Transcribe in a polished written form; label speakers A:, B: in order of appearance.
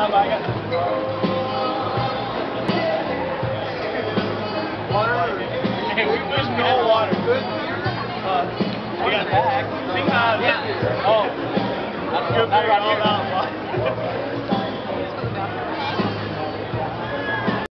A: Hey, we pushed no water. We got back. Oh, that's good. All that.